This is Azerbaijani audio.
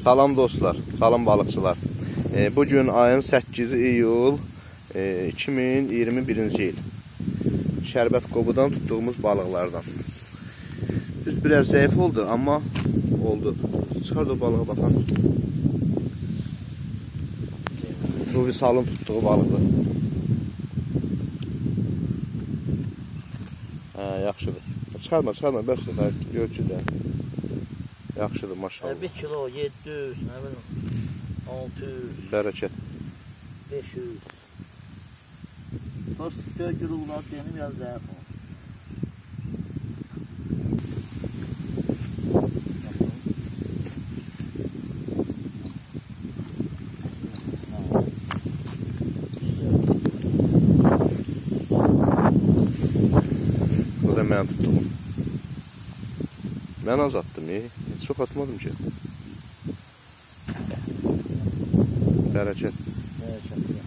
Salam dostlar, salam balıqçılar. Bugün ayın 8 iyul 2021-ci il. Şərbət qobudan tutduğumuz balıqlardan. Biz biraz zəif oldu, amma oldu. Çıxar da balığa baxan. Bu Vüsalın tutduğu balıqdır. Yaxşıdır. Çıxarma, bəs ölçüdə. Yaxşıdır, maşallah. 1 kilo, 700, nə bilim, 600. Bərəkət. 500. Dost göy gürullar deyəni biraz zəif olur. Bu da mən tutduğum. Mən az attım, heç çox atmadım ki. Bərəkət. Bərəkət.